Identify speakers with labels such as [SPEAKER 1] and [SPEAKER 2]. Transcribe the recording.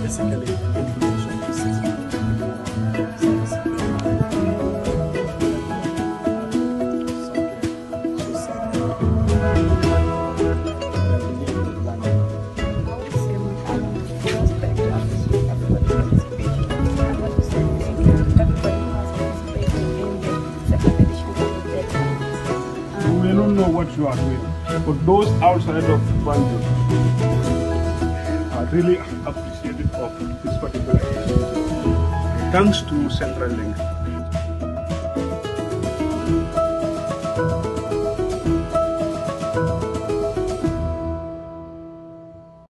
[SPEAKER 1] basically education system.
[SPEAKER 2] We don't know what you are doing, but those outside of Banjul are really appreciative of this particular initiative. Thanks to Central Link.